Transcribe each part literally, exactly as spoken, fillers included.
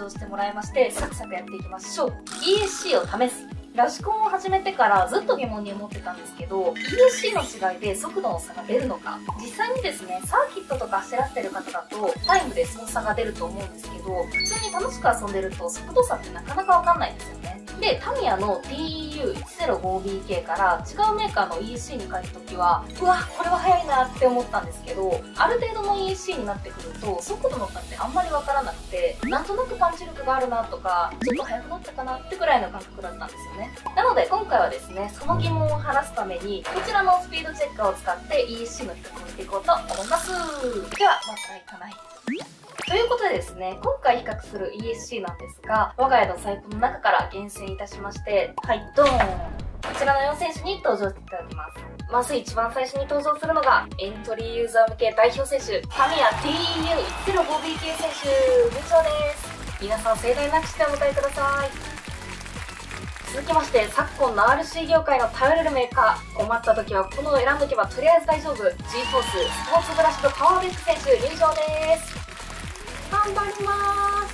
場してもらいまして、サクサクやっていきましょう。 イーエスシー を試す。ラシコンを始めてからずっと疑問に思ってたんですけど、 イーエスシー の違いで速度の差が出るのか。実際にですね、サーキットとか走らせてる方だとタイムでその差が出ると思うんですけど、普通に楽しく遊んでると速度差ってなかなかわかんないんですよね。で、タミヤの ティーイーユーいちゼロごビーケー から違うメーカーの イーエスシー に変えるときは、うわ、これは速いなって思ったんですけど、ある程度の イーエスシー になってくると速度の差ってあんまりわからなくて、なんとなくパンチ力があるなとか、ちょっと速くなったかなってくらいの感覚だったんですよね。なので今回はですね、その疑問を晴らすためにこちらのスピードチェッカーを使って イーエスシー の比較をしていこうと思います。ではまたいかないということでですね、今回比較する イーエスシー なんですが、我が家のサイトの中から厳選いたしまして、はい、ドーン、こちらのよん選手に登場していただきます。まず一番最初に登場するのが、エントリーユーザー向け代表選手、タミヤ ティーイーユーいちゼロごビーケー 選手、入場です。皆さん盛大な拍手でお迎えください。続きまして、昨今の アールシー 業界の頼れるメーカー、困った時はこのを選んどけばとりあえず大丈夫、 G フォーススポーツブラシとパワーベック選手入場です。頑張ります。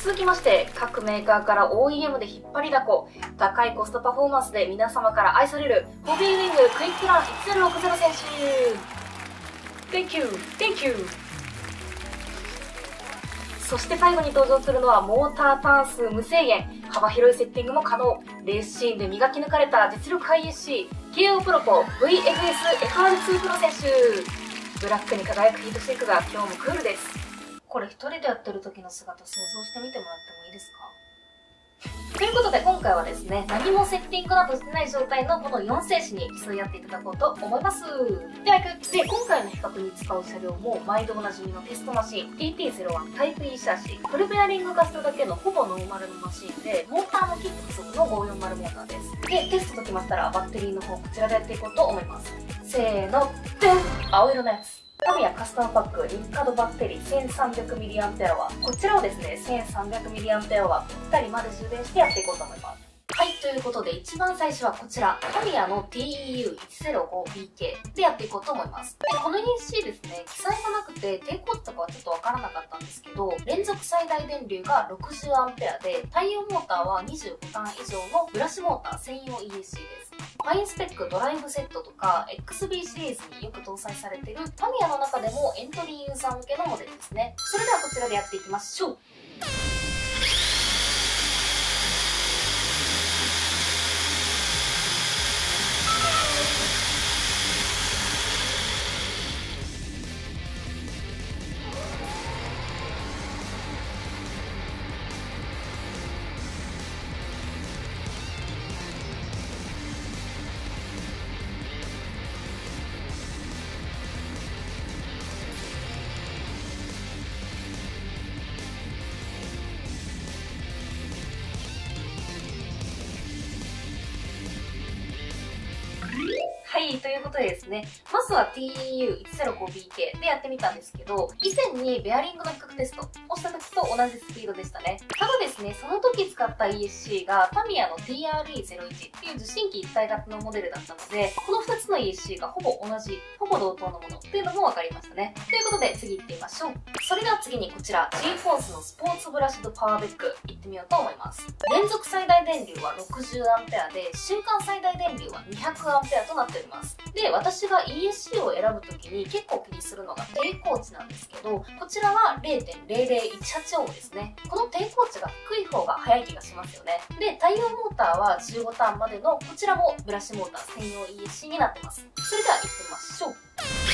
続きまして、各メーカーから オーイーエム で引っ張りだこ、高いコストパフォーマンスで皆様から愛されるホビーウィングクイックランいちゼロろくゼロ選手、 Thank you! Thank you! そして最後に登場するのはモーターターン数無制限、幅広いセッティングも可能、レースシーンで磨き抜かれた実力派 イーエスシー、ケーオー プロポ ブイエフエスエフアールツー プロ選手、ブラックに輝くヒートシェイクが今日もクールです。これ一人でやってる時の姿想像してみてもらってもいいですか？ということで今回はですね、何もセッティングなどしてない状態のこのよん選手に競い合っていただこうと思います。では、で今回の比較に使う車両も毎度おなじみのテストマシン ティーティーゼロワン タイプ E シャーシ、フルベアリング化しただけのほぼノーマルのマシンで、モーターもキック不足のごひゃくよんじゅうモーターです。で、テストときましたらバッテリーの方こちらでやっていこうと思います。せーの、でん、青色のやつ。タミヤカスタムパックリンカードバッテリー せんさんびゃくミリアンペアワー、こちらをですね せんさんびゃくミリアンペアワーぴったりまで充電してやっていこうと思います。はい、ということで一番最初はこちら、タミヤの ティーイーユーいちゼロごビーケー でやっていこうと思います。で、この イーエスシー ですね、記載がなくて抵抗値とかはちょっとわからなかったんですけど、連続最大電流が ろくじゅうアンペア で、対応モーターはにじゅうごターン以上のブラシモーター専用 イーエスシー です。ファインスペックドライブセットとか エックスビー シリーズによく搭載されているタミヤの中でもエントリーユーザー向けのモデルですね。それではこちらでやっていきましょう。はい、ということでですね、まずは ティーイーユーいちゼロごビーケー でやってみたんですけど、以前にベアリングの比較テストをした時と同じスピードでしたね。ただですね、その時使った イーエスシー がタミヤの ティーアールイーゼロイチ っていう受信機一体型のモデルだったので、このふたつの イーエスシー がほぼ同じ、ほぼ同等のものっていうのも分かりましたね。ということで次行ってみましょう。それでは次にこちら G フォースのスポーツブラシとパワーベック行ってみようと思います。連続最大電流は ろくじゅうアンペア で、瞬間最大電流は にひゃくアンペア となっております。で、私が イーエスシー を選ぶときに結構気にするのが抵抗値なんですけど、こちらは れいてんれいれいいちはち オームですね。この抵抗値が低い方が速い気がしますよね。で、対応モーターはじゅうごターンまでのこちらもブラシモーター専用 イーエスシー になってます。それでは行ってみましょう。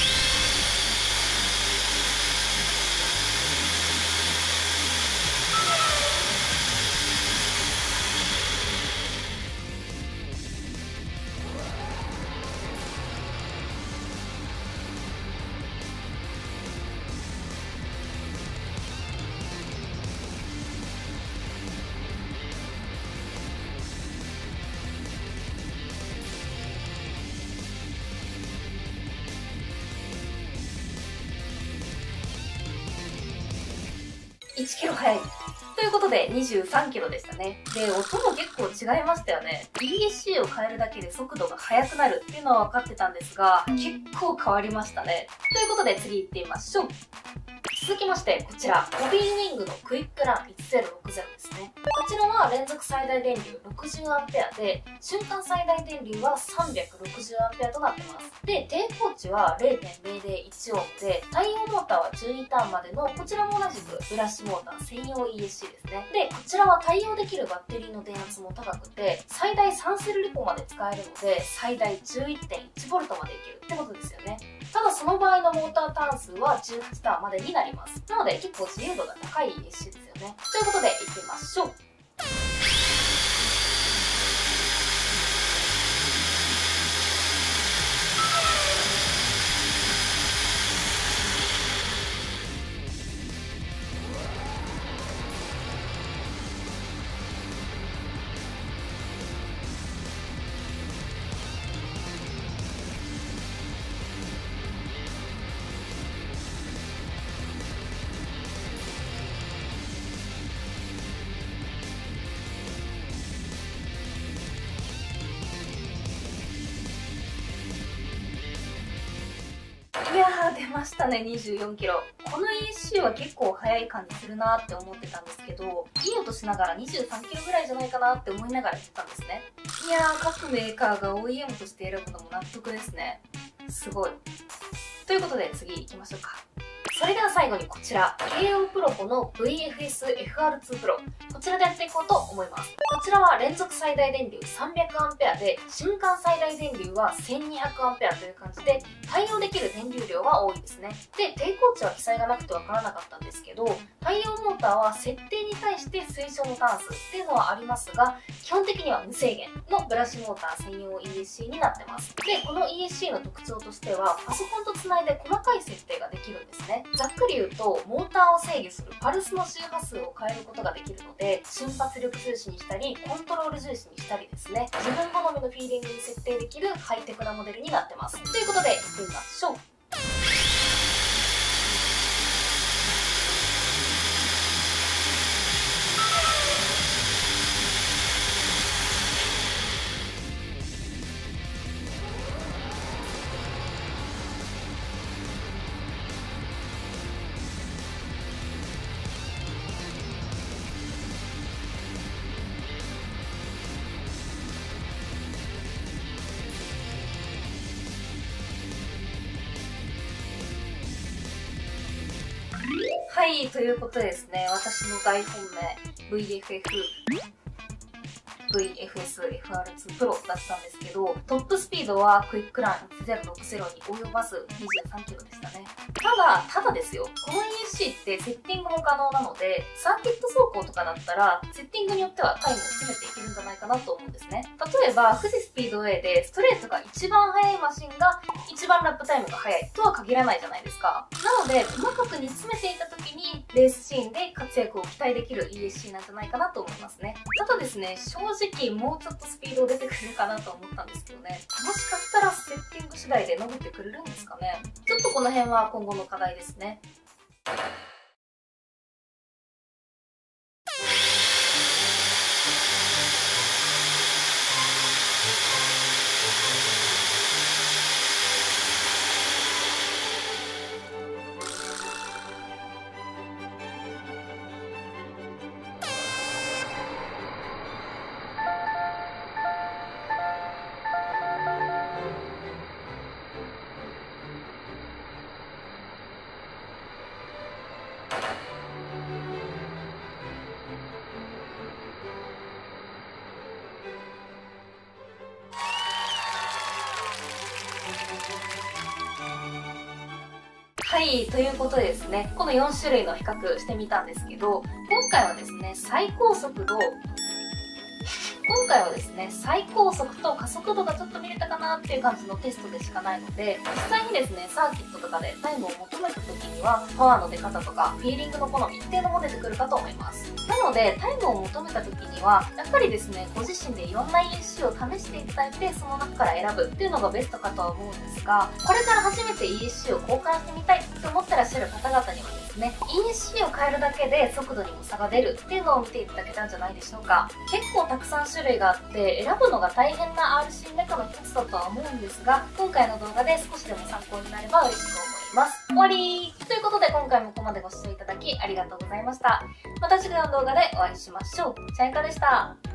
いちキロ速い。ということでにじゅうさんキロでしたね。で、音も結構違いましたよね。イーエスシー を変えるだけで速度が速くなるっていうのは分かってたんですが、結構変わりましたね。ということで次行ってみましょう。 続きまして、こちら、ホビーウィングのクイックランいちぜろろくぜろですね。こちらは連続最大電流 ろくじゅうアンペア で、瞬間最大電流は さんびゃくろくじゅうアンペア となってます。で、抵抗値は れいてんぜろぜろいちオームで、対応モーターはじゅうにターンまでの、こちらも同じくブラシモーター専用 イーエスシー ですね。で、こちらは対応できるバッテリーの電圧も高くて、最大さんセルリポまで使えるので、最大 じゅういってんいちボルトまでいけるってことですよね。ただその場合のモーターターン数はじゅうはちターンまでになります。なので結構自由度が高い イーエスシー ですよね。ということでいってみましょう。いやー出ましたね、にじゅうよんキロ。この イーエスシー は結構速い感じするなーって思ってたんですけど、いい音しながらにじゅうさんキロぐらいじゃないかなって思いながら言ってたんですね。いやー各メーカーが オーイーエム として選ぶのも納得ですね。すごい。ということで次行きましょうか。それでは最後にこちら、ケーオー プロポの ブイエフエスエフアールツー プロ。こちらでやっていこうと思います。こちらは連続最大電流 さんびゃくアンペア で、瞬間最大電流は せんにひゃくアンペア という感じで、対応できる電流量は多いですね。で、抵抗値は記載がなくてわからなかったんですけど、対応モーターは設定に対して推奨のターン数っていうのはありますが、基本的には無制限のブラシモーター専用 イーエスシー になってます。で、この イーエスシー の特徴としては、パソコンとつないで細かい設定ができるんですね。ざっくり言うと、モーターを制御するパルスの周波数を変えることができるので、瞬発力重視にしたり、コントロール重視にしたりですね、自分好みのフィーリングに設定できるハイテクなモデルになってます。ということで、いってみましょう。はい、ということでですね、私の大本命 ブイエフエフブイエフエスエフアールツー プロだったんですけど、トップスピードはクイックランいちぜろろくぜろに及ばずにじゅうさんキロでしたね。ただ、ただですよ、この イーエスシー ってセッティングも可能なので、サーキット走行とかだったら、セッティングによってはタイムを詰めていけるんじゃないかなと思うんですね。例えば、富士スピードウェイでストレートが一番速いマシンが一番ラップタイムが速いとは限らないじゃないですか。なので、細かく煮詰めていた時に、レースシーンで活躍を期待できる イーエスシー なんじゃないかなと思いますね。ただですね、正直もうちょっとスピード出てくるかなと思ったんですけどね。もしかしたらセッティング次第で伸びてくれるんですかね。ちょっとこの辺は今後の課題ですね。はい、ということでですね、このよん種類の比較してみたんですけど、今回はですね、最高速度、今回はですね、最高速と加速度がちょっと見れたかなっていう感じのテストでしかないので、実際にですね、サーキットとかでタイムを求めた時には、パワーの出方とか、フィーリングの好みっていうのも出てくるかと思います。なので、タイムを求めた時には、やっぱりですね、ご自身でいろんな イーエスシー を試していただいて、その中から選ぶっていうのがベストかとは思うんですが、これから初めて イーエスシー を交換してみたいって思ってらっしゃる方々にはですね、イーエスシー を変えるだけで速度にも差が出るっていうのを見ていただけたんじゃないでしょうか。結構たくさん種類があって、選ぶのが大変な アールシー メカの一つだとは思うんですが、今回の動画で少しでも参考になれば嬉しく思います。 ます。終わりということで今回もここまでご視聴いただきありがとうございました。また次回の動画でお会いしましょう。チャイカでした。